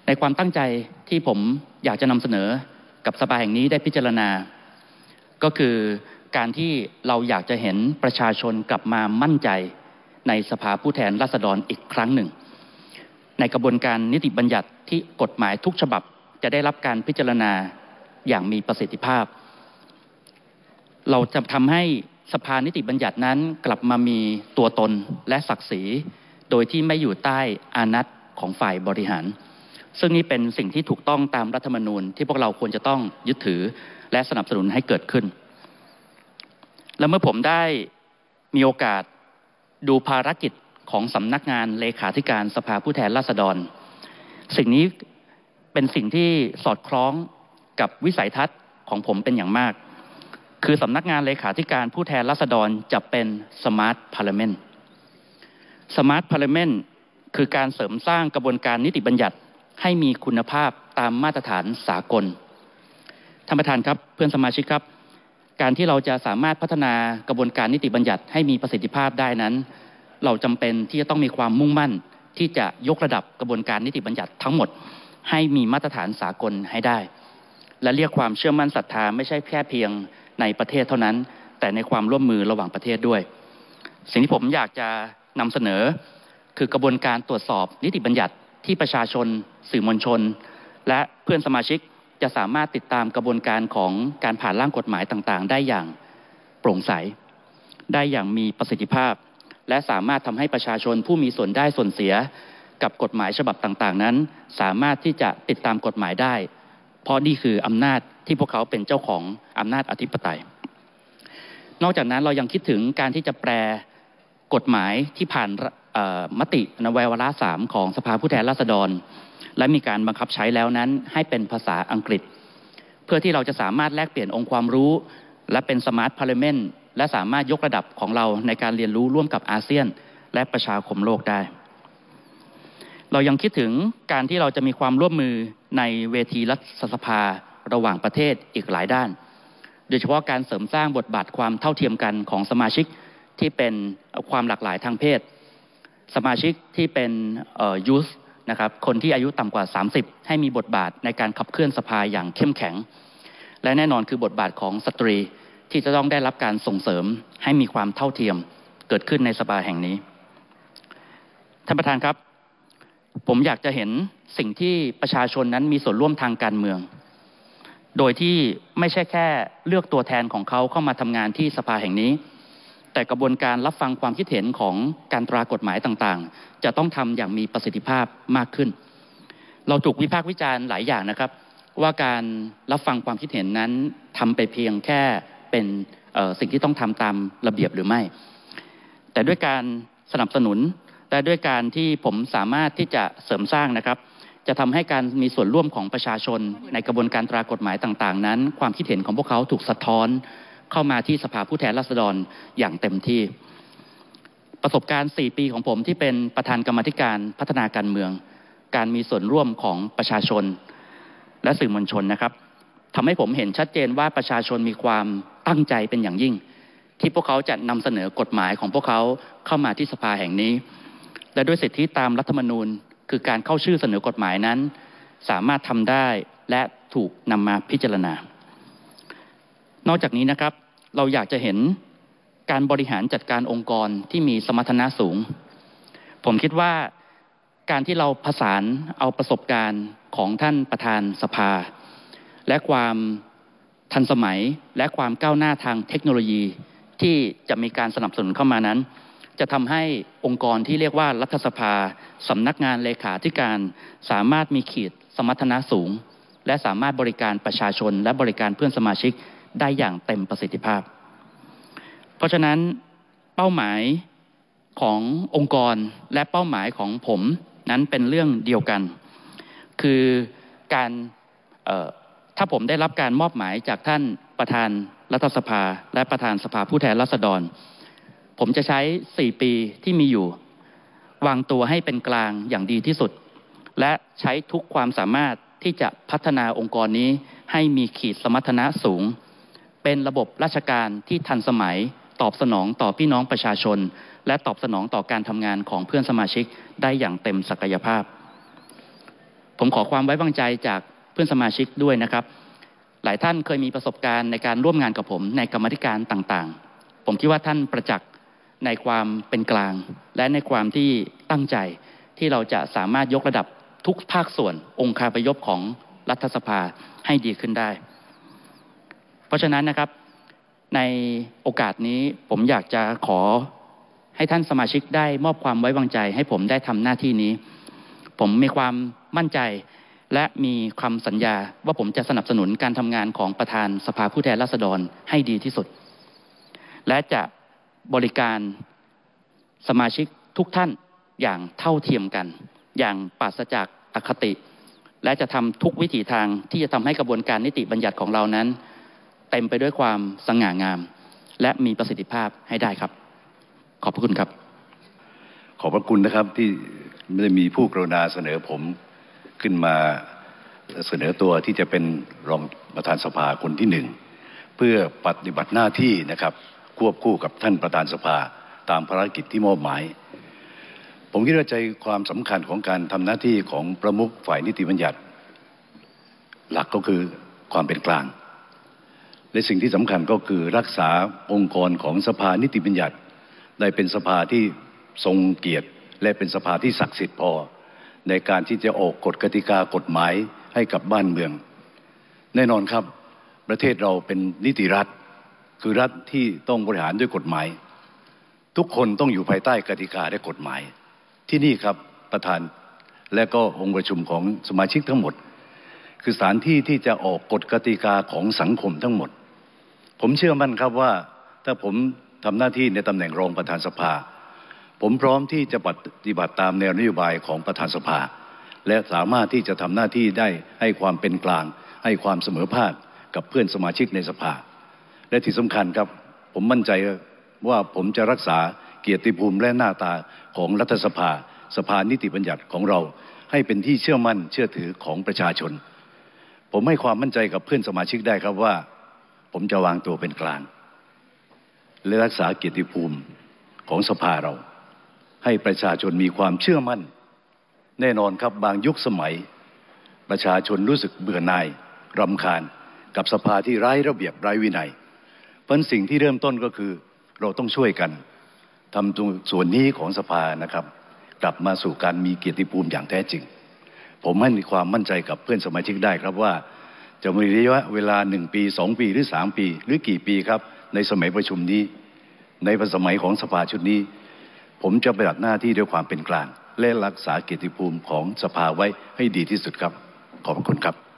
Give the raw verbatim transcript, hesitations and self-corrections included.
ในความตั้งใจที่ผมอยากจะนำเสนอกับสภาแห่งนี้ได้พิจารณาก็คือการที่เราอยากจะเห็นประชาชนกลับมามั่นใจในสภาผู้แทนราษฎรอีกครั้งหนึ่งในกระบวนการนิติบัญญัติที่กฎหมายทุกฉบับจะได้รับการพิจารณาอย่างมีประสิทธิภาพเราจะทำให้สภานิติบัญญัตินั้นกลับมามีตัวตนและศักดิ์ศรีโดยที่ไม่อยู่ใต้อานัตของฝ่ายบริหารซึ่งนี่เป็นสิ่งที่ถูกต้องตามรัฐธรรมนูญที่พวกเราควรจะต้องยึดถือและสนับสนุนให้เกิดขึ้นและเมื่อผมได้มีโอกาสดูภารกิจของสำนักงานเลขาธิการสภาผู้แทนราษฎรสิ่งนี้เป็นสิ่งที่สอดคล้องกับวิสัยทัศน์ของผมเป็นอย่างมากคือสำนักงานเลขาธิการผู้แทนราษฎรจะเป็นสมาร์ทพาร์เลเมนต์สมาร์ทพาร์เลเมนต์คือการเสริมสร้างกระบวนการนิติบัญญัติให้มีคุณภาพตามมาตรฐานสากลท่านประธานครับเพื่อนสมาชิกครับการที่เราจะสามารถพัฒนากระบวนการนิติบัญญัติให้มีประสิทธิภาพได้นั้นเราจำเป็นที่จะต้องมีความมุ่งมั่นที่จะยกระดับกระบวนการนิติบัญญัติทั้งหมดให้มีมาตรฐานสากลให้ได้และเรียกความเชื่อมั่นศรัทธาไม่ใช่แค่เพียงในประเทศเท่านั้นแต่ในความร่วมมือระหว่างประเทศด้วยสิ่งที่ผมอยากจะนำเสนอคือกระบวนการตรวจสอบนิติบัญญัติที่ประชาชนสื่อมวลชนและเพื่อนสมาชิกจะสามารถติดตามกระบวนการของการผ่านร่างกฎหมายต่างๆได้อย่างโปร่งใสได้อย่างมีประสิทธิภาพและสามารถทำให้ประชาชนผู้มีส่วนได้ส่วนเสียกับกฎหมายฉบับต่างๆนั้นสามารถที่จะติดตามกฎหมายได้เพราะนี่คืออำนาจที่พวกเขาเป็นเจ้าของอำนาจอธิปไตยนอกจากนั้นเรายังคิดถึงการที่จะแปลกฎหมายที่ผ่านมติในวาระสามของสภาผู้แทนราษฎรและมีการบังคับใช้แล้วนั้นให้เป็นภาษาอังกฤษเพื่อที่เราจะสามารถแลกเปลี่ยนองค์ความรู้และเป็นสมาร์ทพาร์เลเมนต์และสามารถยกระดับของเราในการเรียนรู้ร่วมกับอาเซียนและประชาคมโลกได้เรายังคิดถึงการที่เราจะมีความร่วมมือในเวทีรัฐสภาระหว่างประเทศอีกหลายด้านโดยเฉพาะการเสริมสร้างบทบาทความเท่าเทียมกันของสมาชิกที่เป็นความหลากหลายทางเพศสมาชิกที่เป็นเอ่อยูธนะครับคนที่อายุต่ำกว่าสามสิบให้มีบทบาทในการขับเคลื่อนสภาอย่างเข้มแข็งและแน่นอนคือบทบาทของสตรีที่จะต้องได้รับการส่งเสริมให้มีความเท่าเทียมเกิดขึ้นในสภาแห่งนี้ท่านประธานครับผมอยากจะเห็นสิ่งที่ประชาชนนั้นมีส่วนร่วมทางการเมืองโดยที่ไม่ใช่แค่เลือกตัวแทนของเขาเข้ามาทำงานที่สภาแห่งนี้แต่กระบวนการรับฟังความคิดเห็นของการตรากฎหมายต่างๆจะต้องทำอย่างมีประสิทธิภาพมากขึ้นเราถูกวิพากษ์วิจารณ์หลายอย่างนะครับว่าการรับฟังความคิดเห็นนั้นทำไปเพียงแค่เป็นสิ่งที่ต้องทำตามระเบียบหรือไม่แต่ด้วยการสนับสนุนและด้วยการที่ผมสามารถที่จะเสริมสร้างนะครับจะทำให้การมีส่วนร่วมของประชาชนในกระบวนการตรากฎหมายต่างๆนั้นความคิดเห็นของพวกเขาถูกสะท้อนเข้ามาที่สภาผู้แทนราษฎรอย่างเต็มที่ประสบการณ์สี่ปีของผมที่เป็นประธานกรรมาธิการพัฒนาการเมืองการมีส่วนร่วมของประชาชนและสื่อมวลชนนะครับทำให้ผมเห็นชัดเจนว่าประชาชนมีความตั้งใจเป็นอย่างยิ่งที่พวกเขาจะนำเสนอกฎหมายของพวกเขาเข้ามาที่สภาแห่งนี้และด้วยสิทธิตามรัฐธรรมนูญคือการเข้าชื่อเสนอกฎหมายนั้นสามารถทำได้และถูกนำมาพิจารณานอกจากนี้นะครับเราอยากจะเห็นการบริหารจัดการองค์กรที่มีสมรรถนะสูงผมคิดว่าการที่เราผสานเอาประสบการณ์ของท่านประธานสภาและความทันสมัยและความก้าวหน้าทางเทคโนโลยีที่จะมีการสนับสนุนเข้ามานั้นจะทำให้องค์กรที่เรียกว่ารัฐสภาสำนักงานเลขาธิการสามารถมีขีดสมรรถนะสูงและสามารถบริการประชาชนและบริการเพื่อนสมาชิกได้อย่างเต็มประสิทธิภาพเพราะฉะนั้นเป้าหมายขององค์กรและเป้าหมายของผมนั้นเป็นเรื่องเดียวกันคือการถ้าผมได้รับการมอบหมายจากท่านประธานรัฐสภาและประธานสภาผู้แทนราษฎรผมจะใช้สี่ปีที่มีอยู่วางตัวให้เป็นกลางอย่างดีที่สุดและใช้ทุกความสามารถที่จะพัฒนาองค์กรนี้ให้มีขีดสมรรถนะสูงเป็นระบบราชการที่ทันสมัยตอบสนองต่อพี่น้องประชาชนและตอบสนองต่อการทำงานของเพื่อนสมาชิกได้อย่างเต็มศักยภาพผมขอความไว้วางใจจากเพื่อนสมาชิกด้วยนะครับหลายท่านเคยมีประสบการณ์ในการร่วมงานกับผมในกรรมาธิการต่างๆผมคิดว่าท่านประจักษ์ในความเป็นกลางและในความที่ตั้งใจที่เราจะสามารถยกระดับทุกภาคส่วนองค์คาพยพของรัฐสภาให้ดีขึ้นได้เพราะฉะนั้นนะครับในโอกาสนี้ผมอยากจะขอให้ท่านสมาชิกได้มอบความไว้วางใจให้ผมได้ทำหน้าที่นี้ผมมีความมั่นใจและมีคำสัญญาว่าผมจะสนับสนุนการทำงานของประธานสภาผู้แทนราษฎรให้ดีที่สุดและจะบริการสมาชิกทุกท่านอย่างเท่าเทียมกันอย่างปราศจากอคติและจะทำทุกวิถีทางที่จะทำให้กระบวนการนิติบัญญัติของเรานั้นเต็มไปด้วยความสง่างามและมีประสิทธิภาพให้ได้ครับขอบพระคุณครับขอบพระคุณนะครับที่ได้มีผู้กรุณาเสนอผมขึ้นมาเสนอตัวที่จะเป็นรองประธานสภาคนที่หนึ่งเพื่อปฏิบัติหน้าที่นะครับควบคู่กับท่านประธานสภาตามภารกิจที่มอบหมายผมคิดว่าใจความสำคัญของการทำหน้าที่ของประมุขฝ่ายนิติบัญญัติหลักก็คือความเป็นกลางและสิ่งที่สำคัญก็คือรักษาองค์กรของสภานิติบัญญัติได้เป็นสภาที่ทรงเกียรติและเป็นสภาที่ศักดิ์สิทธิ์พอในการที่จะออกกฎกติกากฎหมายให้กับบ้านเมืองแน่นอนครับประเทศเราเป็นนิติรัฐคือรัฐที่ต้องบริหารด้วยกฎหมายทุกคนต้องอยู่ภายใต้กติกาและกฎหมายที่นี่ครับประธานและก็องค์ประชุมของสมาชิกทั้งหมดคือสถานที่ที่จะออกกฎกติกาของสังคมทั้งหมดผมเชื่อมั่นครับว่าถ้าผมทำหน้าที่ในตำแหน่งรองประธานสภาผมพร้อมที่จะปฏิบัติตามแนวนโยบายของประธานสภาและสามารถที่จะทำหน้าที่ได้ให้ความเป็นกลางให้ความเสมอภาคกับเพื่อนสมาชิกในสภาและที่สำคัญครับผมมั่นใจว่าผมจะรักษาเกียรติภูมิและหน้าตาของรัฐสภาสภานิติบัญญัติของเราให้เป็นที่เชื่อมั่นเชื่อถือของประชาชนผมให้ความมั่นใจกับเพื่อนสมาชิกได้ครับว่าผมจะวางตัวเป็นกลางและรักษาเกียรติภูมิของสภาเราให้ประชาชนมีความเชื่อมั่นแน่นอนครับบางยุคสมัยประชาชนรู้สึกเบื่อหน่ายรำคาญกับสภาที่ไร้ระเบียบไร้วินัยเพราะสิ่งที่เริ่มต้นก็คือเราต้องช่วยกันทำตรงส่วนนี้ของสภานะครับกลับมาสู่การมีเกียรติภูมิอย่างแท้จริงผมให้ความมั่นใจกับเพื่อนสมาชิกได้ครับว่าจะมีระยะเวลาหนึ่งปีสองปีหรือสามปีหรือกี่ปีครับในสมัยประชุมนี้ในสมัยของสภาชุดนี้ผมจะปฏิบัติหน้าที่ด้วยความเป็นกลางและรักษาเกียรติภูมิของสภาไว้ให้ดีที่สุดครับขอบคุณครับ